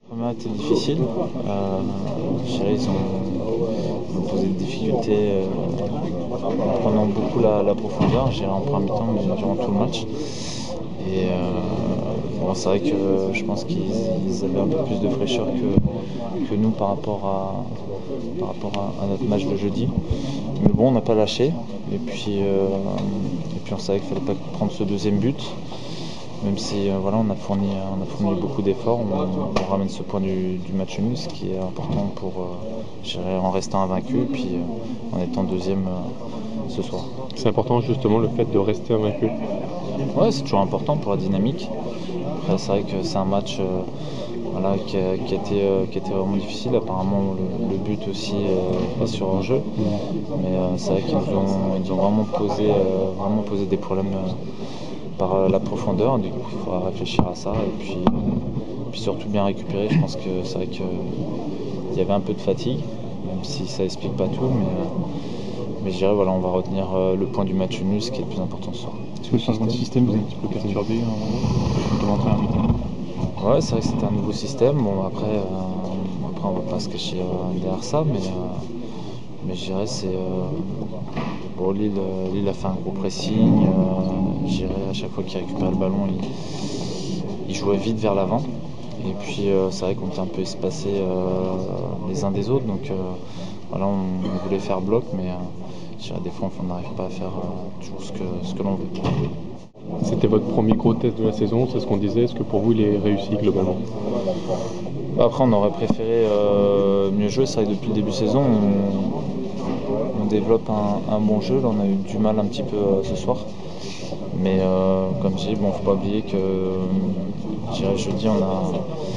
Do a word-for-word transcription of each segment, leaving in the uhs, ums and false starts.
Le premier était difficile. Euh, je dirais ils ont, ils ont posé des difficultés euh, en prenant beaucoup la, la profondeur, je dirais en première mi-temps, mais durant tout le match. Et euh, bon, c'est vrai que je pense qu'ils ils avaient un peu plus de fraîcheur que, que nous par rapport, à, par rapport à, à notre match de jeudi. Mais bon, on n'a pas lâché. Et puis, euh, et puis on savait qu'il ne fallait pas prendre ce deuxième but. Même si euh, voilà, on a fourni, on a fourni beaucoup d'efforts, on, on ramène ce point du, du match nul, ce qui est important pour, euh, je dirais, en restant invaincu et puis euh, en étant deuxième euh, ce soir. C'est important justement le fait de rester invaincu. Ouais, c'est toujours important pour la dynamique. Après, c'est vrai que c'est un match euh, voilà, qui, a, qui, a été, euh, qui a été vraiment difficile. Apparemment, le, le but aussi euh, est sur hors-jeu. Mais euh, c'est vrai qu'ils nous ont, ils ont vraiment, posé, euh, vraiment posé des problèmes. Euh, par la profondeur, du coup il faudra réfléchir à ça et puis, euh, puis surtout bien récupérer. Je pense que c'est vrai qu'il y avait un peu de fatigue, même si ça explique pas tout, mais, euh, mais je dirais voilà, on va retenir euh, le point du match nul, ce qui est le plus important ce soir. Est-ce que le changement de système vous a un petit peu perturbé en moment première mi-temps? Ouais, c'est vrai que c'était un nouveau système. Bon après, euh, après on va pas se cacher euh, derrière ça, mais, euh, mais je dirais c'est euh, bon, Lille, Lille a fait un gros pressing. Euh, je dirais à chaque fois qu'il récupérait le ballon, il, il jouait vite vers l'avant. Et puis euh, c'est vrai qu'on était un peu espacés euh, les uns des autres. Donc euh, voilà, on, on voulait faire bloc, mais euh, je dirais des fois on n'arrive pas à faire euh, toujours ce que, ce que l'on veut. C'était votre premier gros test de la saison, c'est ce qu'on disait. Est-ce que pour vous il est réussi globalement? Après on aurait préféré euh, mieux jouer. C'est vrai que depuis le début de saison on, on développe un, un bon jeu. Là on a eu du mal un petit peu euh, ce soir. Mais euh, comme je dis, bon, faut pas oublier que je dirais, jeudi on a,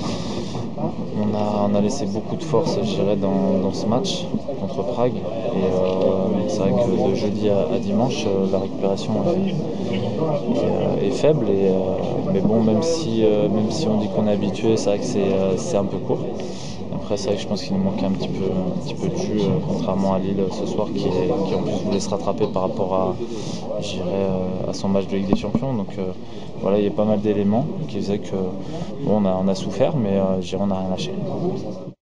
on, a, on a laissé beaucoup de force je dirais, dans, dans ce match contre Prague. Et euh, c'est vrai que de jeudi à, à dimanche, euh, la récupération est, est, est faible. Et, euh, mais bon, même si, euh, même si on dit qu'on est habitué, c'est vrai que c'est, euh, c'est un peu court. Après, c'est vrai que je pense qu'il nous manquait un petit peu, un petit peu de jus, euh, contrairement à Lille euh, ce soir, qui, est, qui en plus voulait se rattraper par rapport à, je dirais, euh, à son match de Ligue des Champions. Donc euh, voilà, il y a pas mal d'éléments qui faisaient que bon, on, a, on a souffert, mais euh, je dirais, on n'a rien lâché.